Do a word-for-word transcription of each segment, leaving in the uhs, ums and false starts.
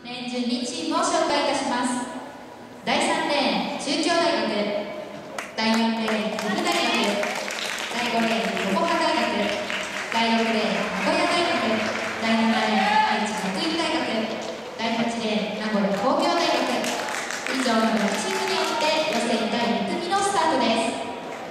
レーン順にチームを紹介いたします。だいさんレーン中京大学、だいよんレーン岐阜大学、だいごレーン横浜大学、だいろくレーン名古屋大学、だいななレーン愛知学院大学、だいはちレーン名古屋工業大学、以上のろくチームによって予選だいに組のスタートです。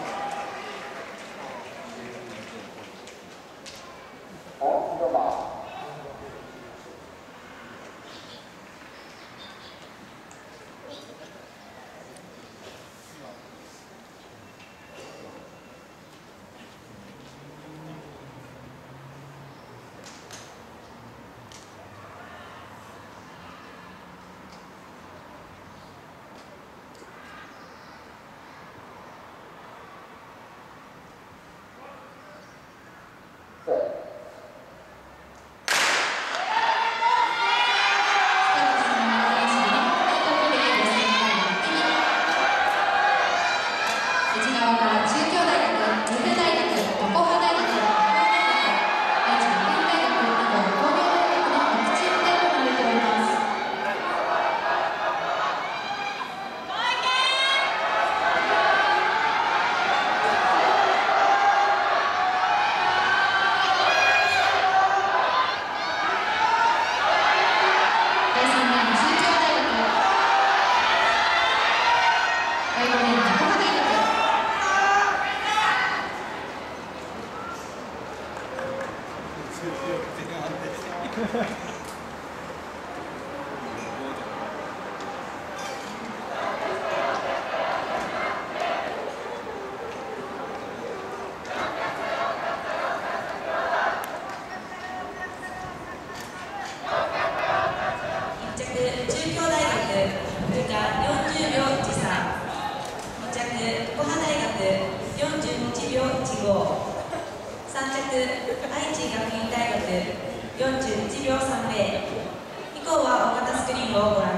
さん着、愛知学院大学よんじゅういちびょうさんゼロ。以降は大型スクリーンをご覧